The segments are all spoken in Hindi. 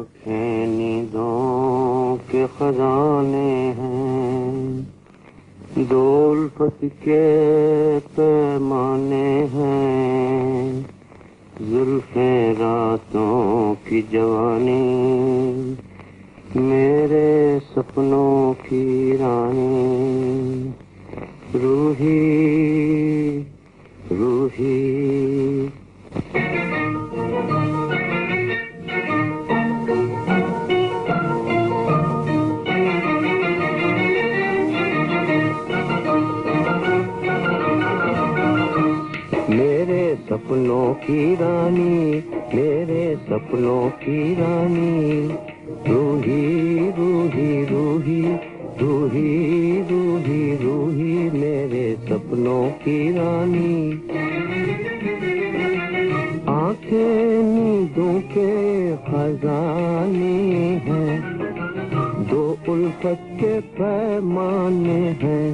आँखें नींदों के खजाने हैं, दो उल्फत के पैमाने हैं, जुल्फें रातों की जवानी, मेरे सपनों की रानी, रूही रूही। मेरे सपनों की रानी, मेरे सपनों की रानी, रूही रूही रूही रूही रूही रूही, मेरे सपनों की रानी। आँखें नींदों के खजाने हैं, दो उल्फत के पैमाने हैं।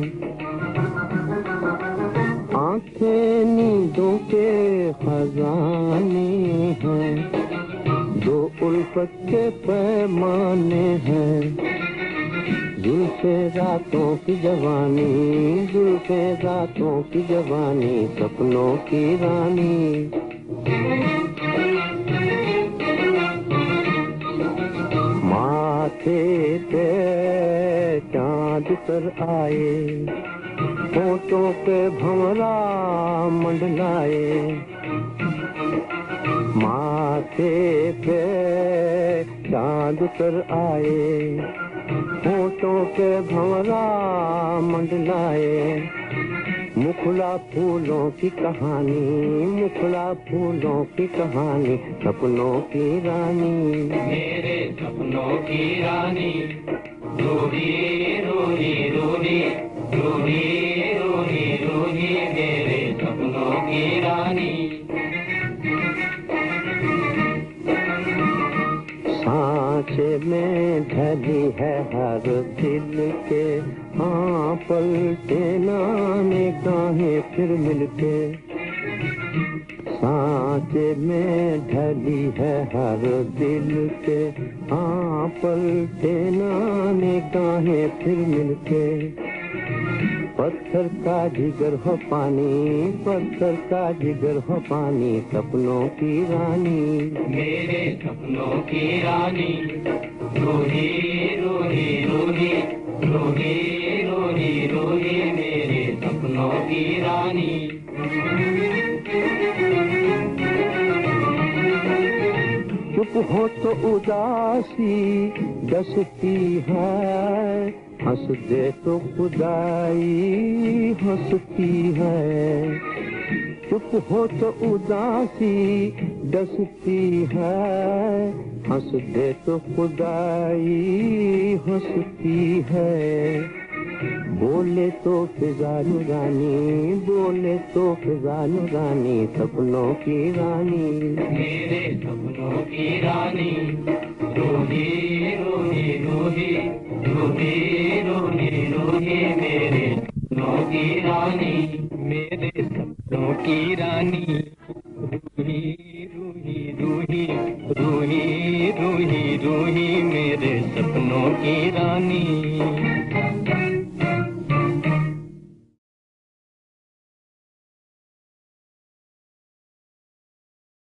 आँखें नींदों के खजाने हैं, दो उल्फत के पैमाने हैं। जुल्फे रातों की जवानी, जुल्फे रातों की जवानी, सपनों की रानी। माथे पे चाँद उतर आए, होठों पे भंवरा मंडलाए। माथे पे चाँद उतर आए, होठों पे भंवरा मंडलाए। मुखला फूलों की कहानी, मुखला फूलों की कहानी, सपनों की रानी। मेरे सपनों की रानी, रूही रूही रूही रूही रूही रूही, मेरे सपनों की रानी। सांचे में ढली है हर दिल के, हाँ पलटे ना निगाहें फिर मिलके। सांचे में ढली है हर दिल के, हाँ पलटे ना निगाहें फिर मिलके। पत्थर का जिगर हो पानी, पत्थर का जिगर हो पानी, सपनों की रानी। मेरे सपनों की रानी, रूही रूही रूही रूही रूही रूही, मेरे सपनों की रानी। चुप हो तो उदासी डसती है, हंस दे तो खुदाई हंसती है। चुप हो तो उदासी डसती है, हंस दे तो खुदाई हंसती है। बोले तो फिजा नुरानी, बोले तो फिजा नुरानी, सपनों की रानी। मेरे सपनों की रानी, रूही रूही रूही रूही रूही रूही, मेरे सपनों की रानी। मेरे सपनों की रानी, रूही रूही रूही रूही रूही रूही, मेरे सपनों की रानी।